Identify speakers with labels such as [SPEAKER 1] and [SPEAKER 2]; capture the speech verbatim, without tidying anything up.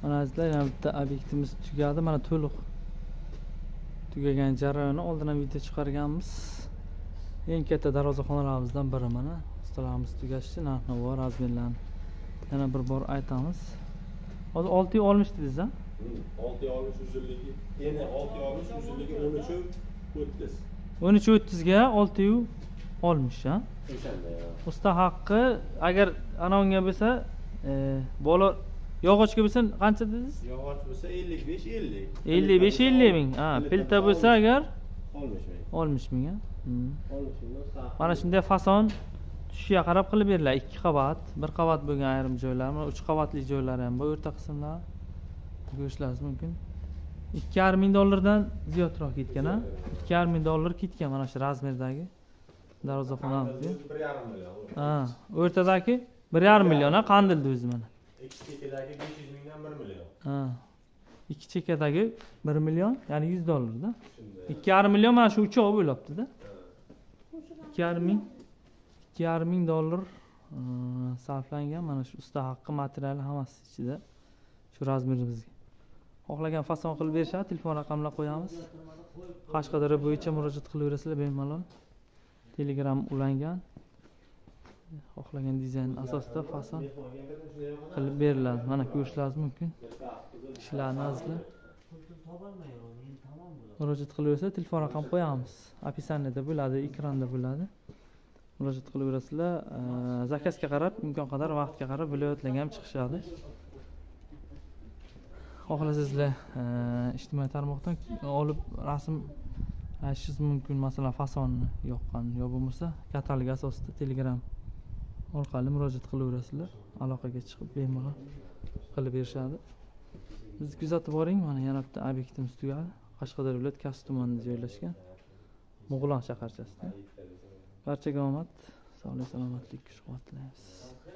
[SPEAKER 1] Mana sizlar yana bitta obyektimiz tugadi. Mana to'liq tugagan jarayonni oldin ham video chiqarganmiz. Eng katta darvozaxonalarimizdan biri mana. Ustalarimiz tugashdi, narx-navo, razmerlarni yana bir bor aytamiz. Hozir olti yuz oltmish dedingiz a?
[SPEAKER 2] olti yuz oltmish uzunligi, yana olti yuz oltmish uzunligi o'n uch o'ttiz.
[SPEAKER 1] o'n uch o'ttiz ga olti yuz oltmish ha?
[SPEAKER 2] O'shanda ya.
[SPEAKER 1] Usta haqqi agar anavunga bo'lsa, e, bola yog'ochga bo'lsa qancha dedingiz?
[SPEAKER 2] Yog'och bo'lsa ellik besh ellik.
[SPEAKER 1] ellik besh ellik ming. Ha, pilta bo'lsa agar
[SPEAKER 2] oltmish ming.
[SPEAKER 1] oltmish ming ha.
[SPEAKER 2] oltmish ming.
[SPEAKER 1] Mana shunday fason tushiga qarab qilib beriladi. ikki qavat, bir qavat bo'lgan ayrim joylar, mana uch qavatli joylari ham bor, o'rta qismlar. Ko'rishlaringiz mumkin. ikki yarim ming dollardan ziyodroq ketgan ha. ikki yarim ming dollar ketgan mana shu razmerdagi darvozaxonamizga.
[SPEAKER 2] bir yarim million.
[SPEAKER 1] Ha, o'rtadagi bir yarim million ha, qandildi o'zi mana.
[SPEAKER 2] ikki chekadagi besh yuz mingdan bir million.
[SPEAKER 1] Ha. ikki chekadagi bir million, ya'ni yuz dollarda. ikki yarim million mana shu uchoq bo'libdi-da. ikki yarim ming ikki yarim ming dollar sarflangan mana shu usta haqqi materiali hammasi ichida shu razmerimizga. Xohlagan fason qilib berishadi, telefon raqamlar qo'yamiz. Qashqadaryo bo'yicha murojaat qilaverasizlar bemalol. Telegram ulangan. Xohlagan dizayn asosida fason qilib beriladi. Mana ko'rishlaringiz mumkin. Ishlarni azizlar. Murojaat qilaversa telefon raqam qo'yamiz. Opisaniyada bo'ladi, ekranda bo'ladi. Murojaat qilaverasizlar. Zakazga qarab, imkon qadar vaqtga qarab viloyatlarga ham chiqishadi. Xohlasizlar ijtimoiy tarmoqdan olib rasm aytishingiz mumkin, masalan fasonni yoqqan yo bo'lmasa katalog asosida Telegram orqali murojaat qilaverasizlar. Aloqaga chiqib bemalol qilib berishadi. Biz kuzatib boring, mana yana bitta obyektimiz tugadi. Qashqadaryo viloyat Kasbi tumanida joylashgan. Mo'g'ulon shaharchasida. Barchaga omad, sog'lik, salomatlik, kuch-quvvat tilaymiz.